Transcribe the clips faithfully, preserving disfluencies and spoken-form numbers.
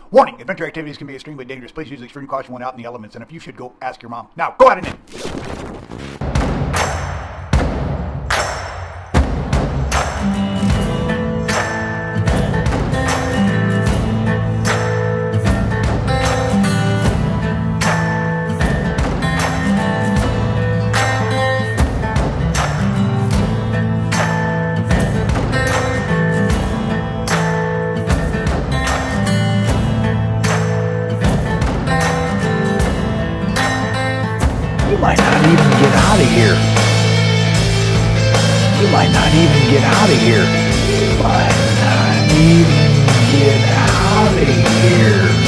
Warning, adventure activities can be extremely dangerous. Please use extreme caution when out in the elements, and if you should, go ask your mom. Now, go out and in. You might not even get out of here. You might not even get out of here. You might not even get out of here.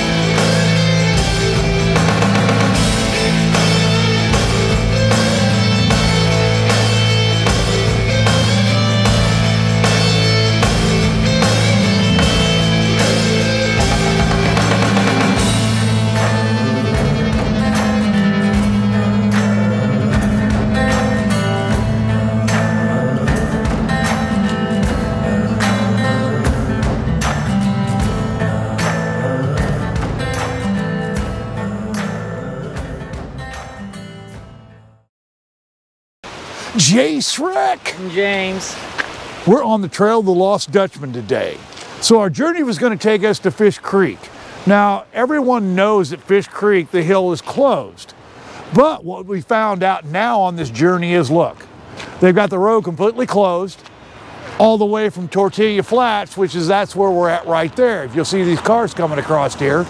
Jace Wreck. James. We're on the trail of the Lost Dutchman today. So our journey was going to take us to Fish Creek. Now, everyone knows that Fish Creek, the hill, is closed. But what we found out now on this journey is, look, they've got the road completely closed all the way from Tortilla Flats, which is, that's where we're at right there. If you'll see these cars coming across here.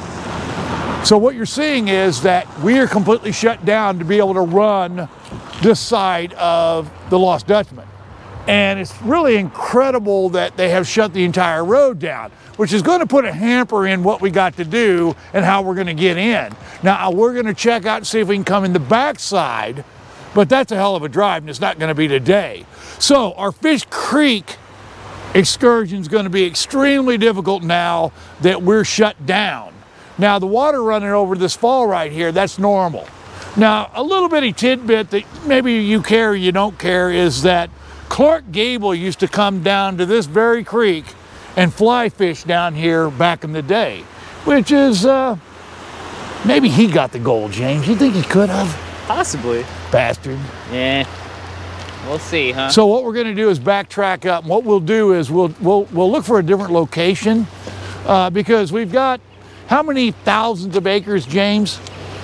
So what you're seeing is that we are completely shut down to be able to run this side of the Lost Dutchman. And it's really incredible that they have shut the entire road down, which is going to put a hamper in what we got to do and how we're going to get in. Now, we're going to check out and see if we can come in the backside, but that's a hell of a drive, and it's not going to be today. So our Fish Creek excursion is going to be extremely difficult now that we're shut down. Now, the water running over this fall right here, that's normal. Now, a little bitty tidbit that maybe you care or you don't care is that Clark Gable used to come down to this very creek and fly fish down here back in the day, which is, uh, maybe he got the gold, James. You think he could have? Possibly. Bastard. Yeah. We'll see, huh? So what we're going to do is backtrack up. And what we'll do is we'll, we'll, we'll look for a different location uh, because we've got how many thousands of acres, James?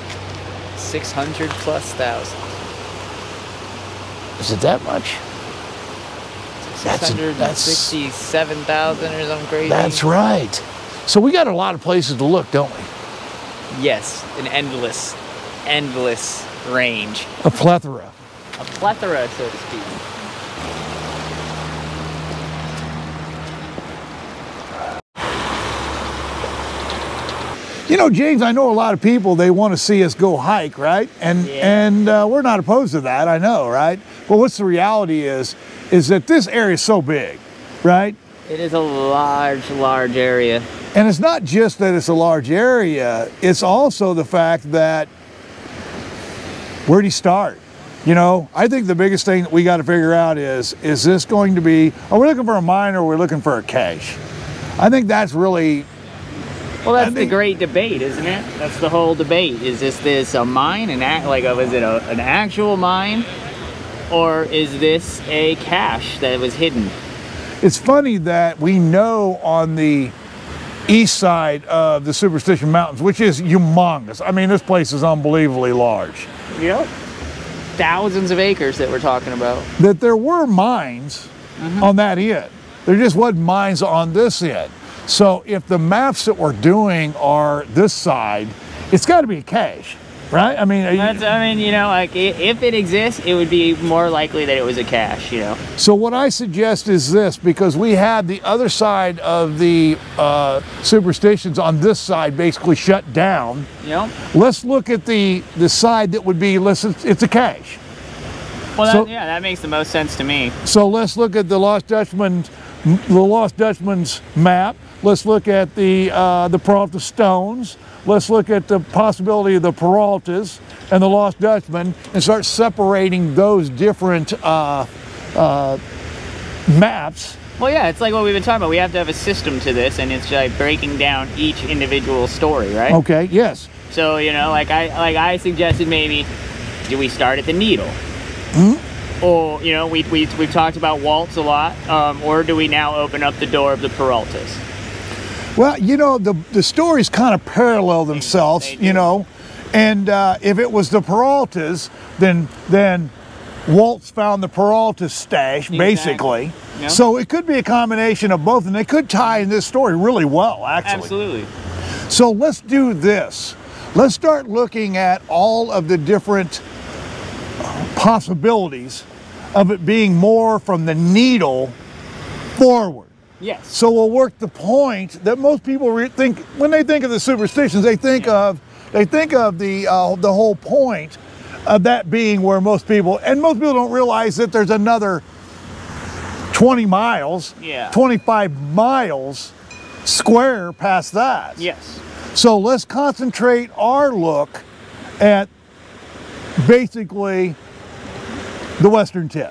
six hundred plus thousand. Is it that much? six hundred sixty-seven thousand or something crazy. That's right. So we got a lot of places to look, don't we? Yes, an endless, endless range. A plethora. A plethora, so to speak. You know, James, I know a lot of people, they want to see us go hike, right? And yeah. and uh, we're not opposed to that, I know, right? But what's the reality is, is that this area is so big, right? It is a large, large area. And it's not just that it's a large area, it's also the fact that, where do you start? You know, I think the biggest thing that we got to figure out is, is this going to be, are we looking for a mine or are we looking for a cache? I think that's really... Well, that's the great debate, isn't it? That's the whole debate. Is this this a mine, an act like a, is it a, an actual mine, or is this a cache that was hidden? It's funny that we know on the east side of the Superstition Mountains, which is humongous. I mean, this place is unbelievably large. Yep. Thousands of acres that we're talking about. That there were mines mm-hmm. on that end. There just wasn't mines on this end. So if the maps that we're doing are this side, it's got to be a cache, right? I mean, That's, I mean, you know, like if it exists, it would be more likely that it was a cache, you know. So what I suggest is this, because we had the other side of the uh, Superstitions on this side basically shut down. Yep. Let's look at the the side that would be, listen, it's a cache. Well, that, so, yeah, that makes the most sense to me. So let's look at the Lost Dutchman, the Lost Dutchman's map. Let's look at the uh, the Peralta stones. Let's look at the possibility of the Peraltas and the Lost Dutchman and start separating those different uh, uh, maps Well, yeah, it's like what we've been talking about. We have to have a system to this, and it's like breaking down each individual story, right? Okay, yes. So, you know, like I like I suggested maybe, do we start at the needle? Mm-hmm. Or, you know, we, we, we've talked about Waltz a lot, um, or do we now open up the door of the Peraltas? Well, you know, the, the stories kind of parallel themselves, you know, and uh, if it was the Peraltas, then, then Waltz found the Peralta stash, Exactly. basically. Yep. So it could be a combination of both, and they could tie in this story really well, actually. Absolutely. So let's do this. Let's start looking at all of the different possibilities of it being more from the needle forward. Yes. So we'll work the point that most people re think when they think of the superstitions, they think Yeah. of they think of the uh, the whole point of that being where most people, and most people don't realize that there's another twenty miles, Yeah. twenty-five miles square past that. Yes. So let's concentrate our look at basically the western tip.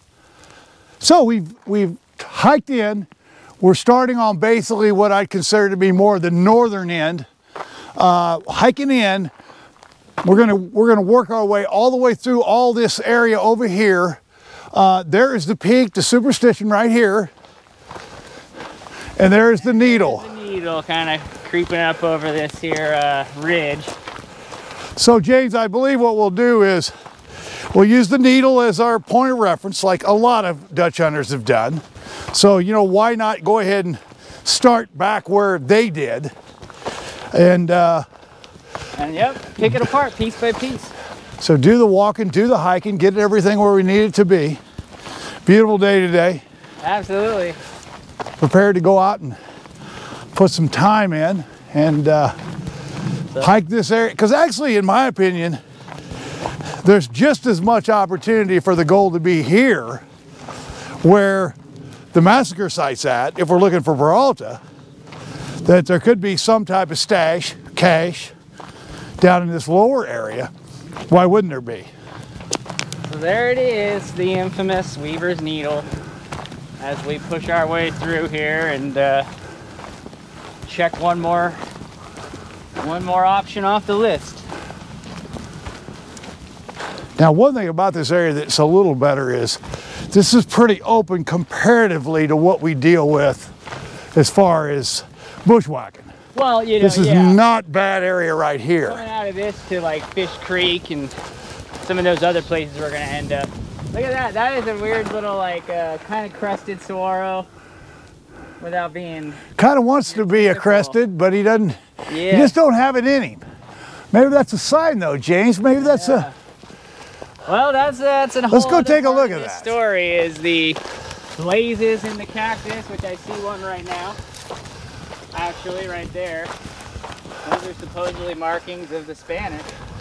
So we've we've hiked in. We're starting on basically what I'd consider to be more the northern end. Uh, hiking in, we're gonna we're gonna work our way all the way through all this area over here. Uh, there is the peak, the Superstition right here, and there is the needle. There's the needle kind of creeping up over this here uh, ridge. So James, I believe what we'll do is we'll use the needle as our point of reference, like a lot of Dutch hunters have done. So, you know, why not go ahead and start back where they did? And, uh, And yep, pick it apart piece by piece. so do the walking, do the hiking, get everything where we need it to be. Beautiful day today. Absolutely. Prepared to go out and put some time in and uh, hike this area. Because actually, in my opinion, there's just as much opportunity for the gold to be here where the massacre site's at, if we're looking for Peralta, that there could be some type of stash, cache, down in this lower area. Why wouldn't there be? So there it is, the infamous Weaver's Needle, as we push our way through here and uh, check one more, one more option off the list. Now, one thing about this area that's a little better is this is pretty open comparatively to what we deal with as far as bushwhacking. Well, you know, This is yeah. not bad area right here. Coming out of this to like Fish Creek and some of those other places we're gonna end up. Look at that, that is a weird little like uh, kind of crested saguaro without being... Kind of wants to be a crested, but he doesn't, Yeah. he just don't have it in him. Maybe that's a sign though, James. Maybe that's Yeah. a... Well, that's that's a whole Let's go other take a part look of at this that. story is the blazes in the cactus, which I see one right now. Actually, right there. Those are supposedly markings of the Spanish.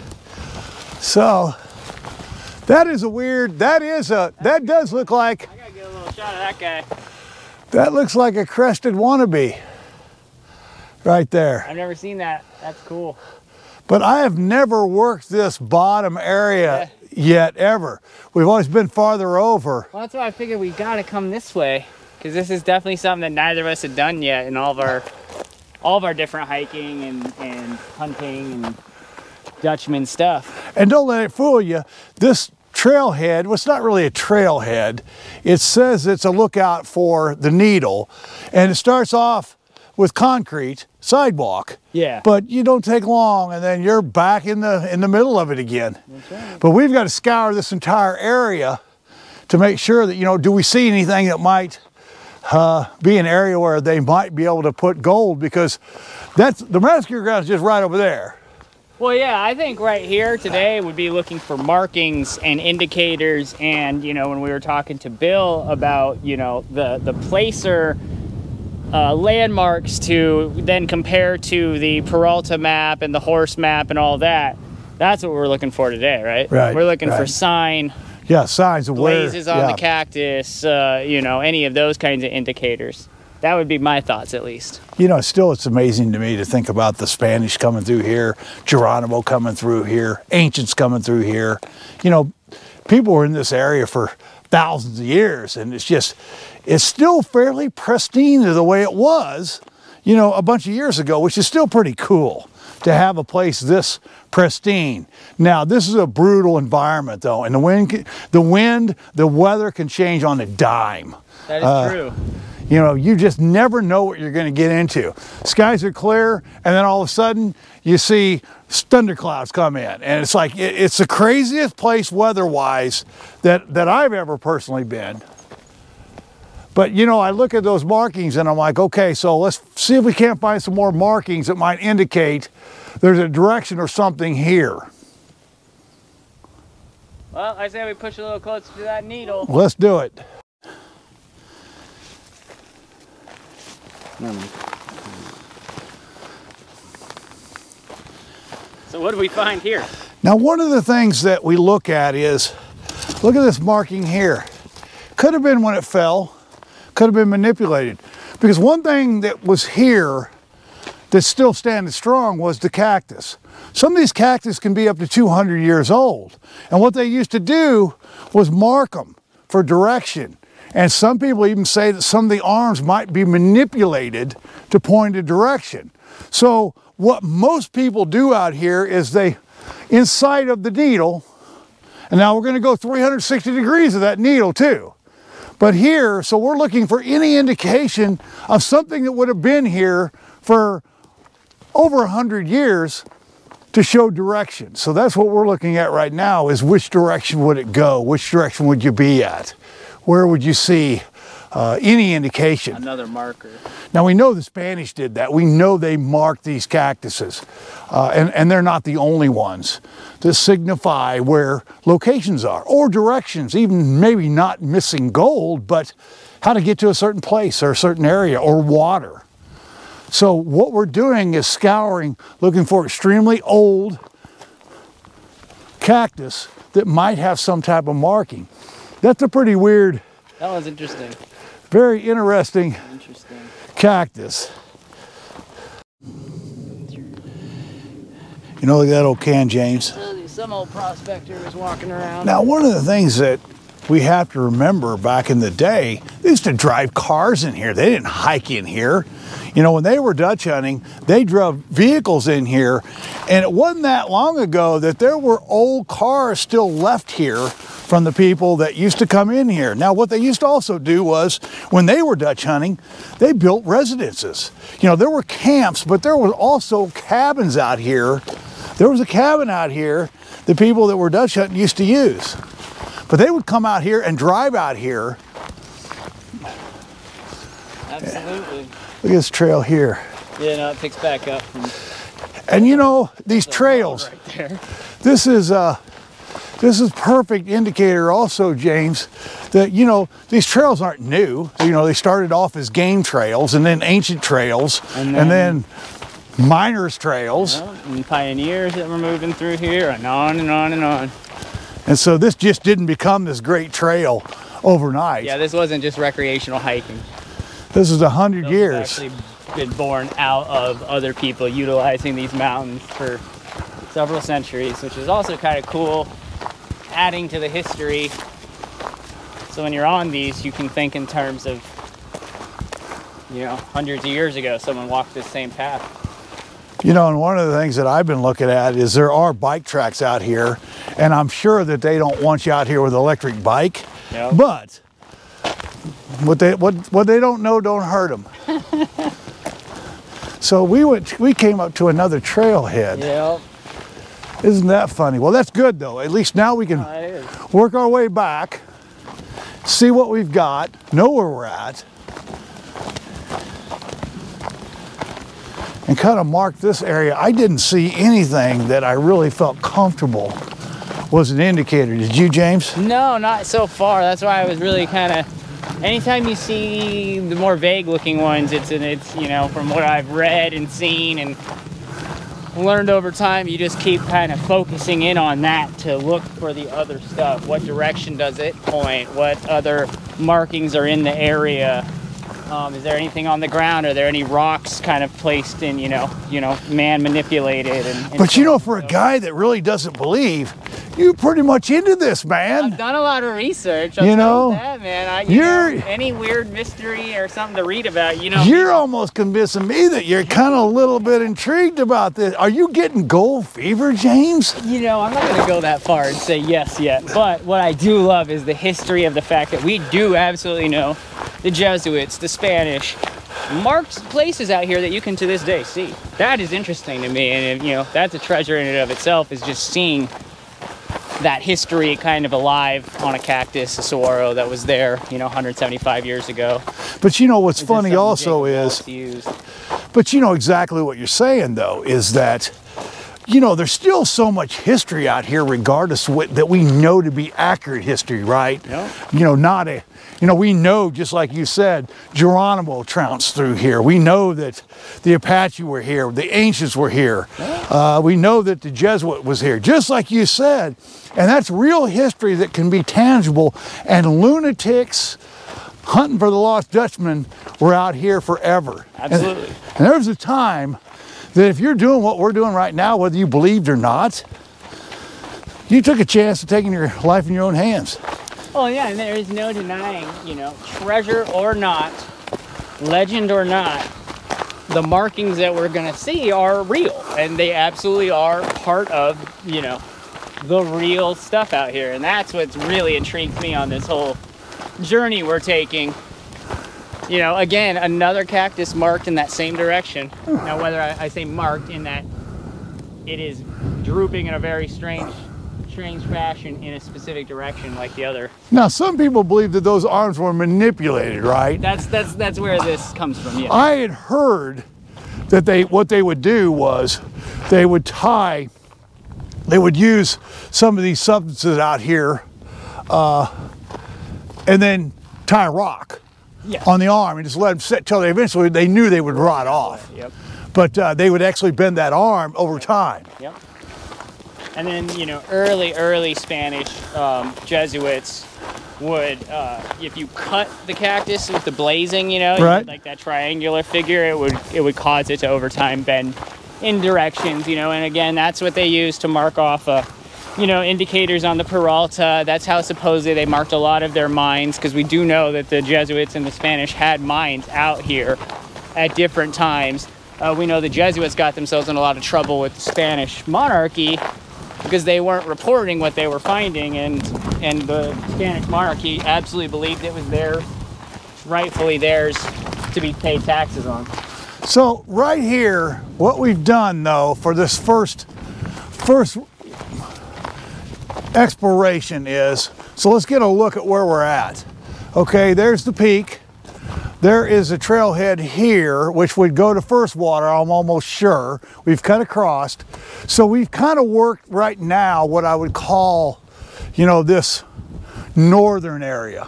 So, that is a weird, that is a, that does look like, I gotta get a little shot of that guy. that looks like a crested wannabe right there. I've never seen that. That's cool. But I have never worked this bottom area yet, ever. We've always been farther over. Well, that's why I figured we gotta come this way, because this is definitely something that neither of us had done yet in all of our, all of our different hiking and, and hunting and Dutchman stuff. And don't let it fool you. This trailhead, well, it's not really a trailhead. It says it's a lookout for the needle, and it starts off with concrete sidewalk. Yeah. But you don't take long, and then you're back in the in the middle of it again. That's right. But we've got to scour this entire area to make sure that, you know, do we see anything that might uh, be an area where they might be able to put gold, because that's the massacre ground is just right over there. Well, yeah, I think right here today would be looking for markings and indicators, and, you know, when we were talking to Bill about, you know, the, the placer uh, landmarks to then compare to the Peralta map and the horse map and all that, that's what we're looking for today, right? Right, We're looking for right. sign, Yeah, signs of where. blazes on yeah. the cactus, uh, you know, any of those kinds of indicators. That would be my thoughts, at least. You know, still it's amazing to me to think about the Spanish coming through here, Geronimo coming through here, ancients coming through here. You know, people were in this area for thousands of years, and it's just, it's still fairly pristine to the way it was, you know, a bunch of years ago, which is still pretty cool to have a place this pristine. Now, this is a brutal environment though, and the wind, the wind, the weather can change on a dime. That is uh, true. You know, you just never know what you're going to get into. Skies are clear, and then all of a sudden you see thunderclouds come in, and it's like it, it's the craziest place weather-wise that that I've ever personally been. But you know, I look at those markings and I'm like, okay, so let's see if we can't find some more markings that might indicate there's a direction or something here. Well, I say we push a little closer to that needle. Let's do it. So what do we find here? Now, one of the things that we look at is, look at this marking here. Could have been when it fell, could have been manipulated. Because one thing that was here that's still standing strong was the cactus. Some of these cactus can be up to two hundred years old. And what they used to do was mark them for direction. And some people even say that some of the arms might be manipulated to point a direction. So what most people do out here is they, in sight of the needle, and now we're going to go three hundred sixty degrees of that needle too. But here, so we're looking for any indication of something that would have been here for over a hundred years to show direction. So that's what we're looking at right now, is which direction would it go? Which direction would you be at? Where would you see uh, any indication? Another marker. Now we know the Spanish did that. We know they marked these cactuses. Uh, and, and they're not the only ones to signify where locations are, or directions, even maybe not missing gold, but how to get to a certain place or a certain area, or water. So what we're doing is scouring, looking for extremely old cactus that might have some type of marking. That's a pretty weird, that was interesting. Very interesting, interesting cactus. You know, look at that old can, James. Some old prospector was walking around. Now, one of the things that we have to remember back in the day, they used to drive cars in here. They didn't hike in here. You know, when they were Dutch hunting, they drove vehicles in here, and it wasn't that long ago that there were old cars still left here from the people that used to come in here. Now, what they used to also do was, when they were Dutch hunting, they built residences. You know, there were camps, but there were also cabins out here. There was a cabin out here the people that were Dutch hunting used to use. But they would come out here and drive out here. Absolutely. Look at this trail here. Yeah, no, it picks back up. And you know, these trails, right there. this is uh, this is perfect indicator also, James, that, you know, these trails aren't new. You know, they started off as game trails, and then ancient trails, and then, and then miners' trails. You know, and pioneers that were moving through here, and on and on and on. And so this just didn't become this great trail overnight. Yeah, this wasn't just recreational hiking. This is a hundred years. It's actually been born out of other people utilizing these mountains for several centuries, which is also kind of cool, adding to the history. So when you're on these, you can think in terms of, you know, hundreds of years ago, someone walked this same path. You know, and one of the things that I've been looking at is there are bike tracks out here, and I'm sure that they don't want you out here with an electric bike, Yep. but what they what what they don't know don't hurt them. So we went we came up to another trailhead. Yep. Isn't that funny? Well, that's good though. At least now we can Oh, it is. work our way back, see what we've got, know where we're at, and kind of mark this area. I didn't see anything that I really felt comfortable was an indicator. Did you, James? No, not so far. That's why I was really kind of, anytime you see the more vague looking ones, it's, and it's, you know, from what I've read and seen and learned over time, you just keep kind of focusing in on that to look for the other stuff. What direction does it point? What other markings are in the area? Um, is there anything on the ground? Are there any rocks kind of placed in, you know, you know, man manipulated? And, and But you know, for a guy that really doesn't believe, you pretty much into this, man. I've done a lot of research. I'll you know, tell you that, man. I, you you're know, any weird mystery or something to read about, you know. You're almost convincing me that you're kind of a little bit intrigued about this. Are you getting gold fever, James? You know, I'm not going to go that far and say yes yet. But what I do love is the history of the fact that we do absolutely know the Jesuits, the Spanish, marked places out here that you can to this day see. That is interesting to me, and you know, that's a treasure in and of itself, is just seeing that history kind of alive on a cactus, a saguaro that was there, you know, one hundred seventy-five years ago. But you know what's funny also is, used. but you know exactly what you're saying though, is that, you know, there's still so much history out here regardless of what, that we know to be accurate history, right? Yeah. You know, not a, you know, we know, just like you said, Geronimo trounced through here. We know that the Apache were here, the ancients were here. Yeah. Uh, we know that the Jesuit was here, just like you said. And that's real history that can be tangible. And lunatics hunting for the Lost Dutchman were out here forever. Absolutely. And, and there was a time that if you're doing what we're doing right now, whether you believed or not, you took a chance of taking your life in your own hands. Oh yeah, and there is no denying, you know, treasure or not, legend or not, the markings that we're gonna see are real, and they absolutely are part of, you know, the real stuff out here. And that's what's really intrigued me on this whole journey we're taking. You know, again, another cactus marked in that same direction. Now, whether I, I say marked in that it is drooping in a very strange strange fashion in a specific direction like the other. Now, some people believe that those arms were manipulated, right? That's that's that's where this comes from. Yeah. I had heard that they what they would do was they would tie, they would use some of these substances out here, uh, and then tie a rock Yeah. on the arm and just let them sit till they eventually they knew they would rot off. Yep. But uh, they would actually bend that arm over time. Yep. And then, you know, early, early Spanish um, Jesuits would, uh, if you cut the cactus with the blazing, you know, right, like that triangular figure, it would it would cause it to over time bend in directions, you know. And again, that's what they used to mark off, uh, you know, indicators on the Peralta. That's how supposedly they marked a lot of their mines, because we do know that the Jesuits and the Spanish had mines out here at different times. Uh, we know the Jesuits got themselves in a lot of trouble with the Spanish monarchy, because they weren't reporting what they were finding, and and the Spanish monarchy absolutely believed it was theirs, rightfully theirs, to be paid taxes on. So right here, what we've done though for this first first exploration is, so let's get a look at where we're at. Okay, there's the peak. There is a trailhead here, which would go to First Water, I'm almost sure. We've cut across. So we've kind of worked right now what I would call, you know, this northern area.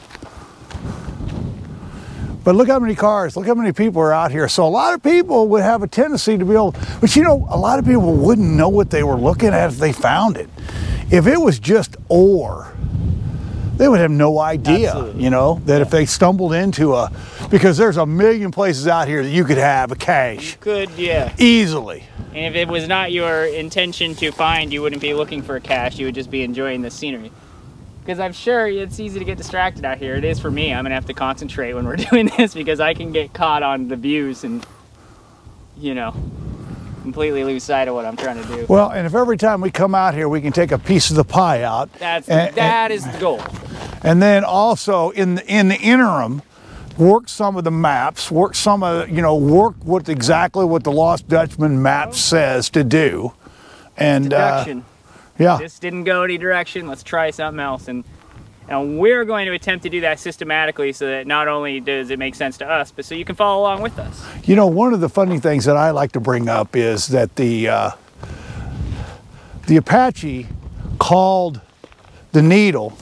But look how many cars, look how many people are out here. So a lot of people would have a tendency to be able, but you know, a lot of people wouldn't know what they were looking at if they found it. If it was just ore, they would have no idea, Absolutely. you know, that yeah. if they stumbled into a, because there's a million places out here that you could have a cache. You could, yeah. Easily. And if it was not your intention to find, you wouldn't be looking for a cache, you would just be enjoying the scenery. Because I'm sure it's easy to get distracted out here. It is for me. I'm gonna have to concentrate when we're doing this, because I can get caught on the views and, you know, completely lose sight of what I'm trying to do. Well, and if every time we come out here, we can take a piece of the pie out. That's and, that and, is the goal. And then also in the, in the interim, work some of the maps, work some of, you know, work what exactly what the Lost Dutchman map says to do. And Deduction. Uh, yeah. This didn't go any direction, let's try something else. And, and we're going to attempt to do that systematically, so that not only does it make sense to us, but so you can follow along with us. You know, one of the funny things that I like to bring up is that the, uh, the Apache called the needle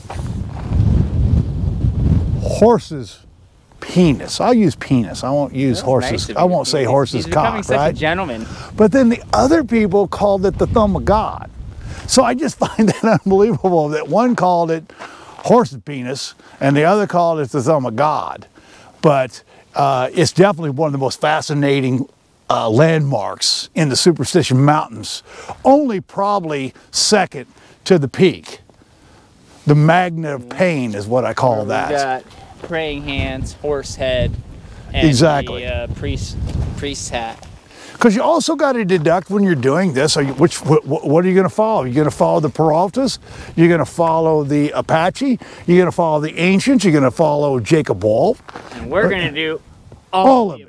horse's penis. I'll use penis. I won't use That's horses. nice of I you. won't say He's- horse's he's becoming cock, such right? a gentleman. But then the other people called it the thumb of God. So I just find that unbelievable that one called it horse's penis and the other called it the thumb of God. But uh, it's definitely one of the most fascinating uh, landmarks in the Superstition Mountains, only probably second to the peak. The Magnet of Pain is what I call that. We got praying hands, horse head, and exactly. the uh, priest, priest's hat. Because you also got to deduct when you're doing this, are you, which, what, what are you going to follow? You're going to follow the Peraltas? You're going to follow the Apache? You're going to follow the Ancients? You're going to follow Jacob Waltz? And we're going to do all, all of it.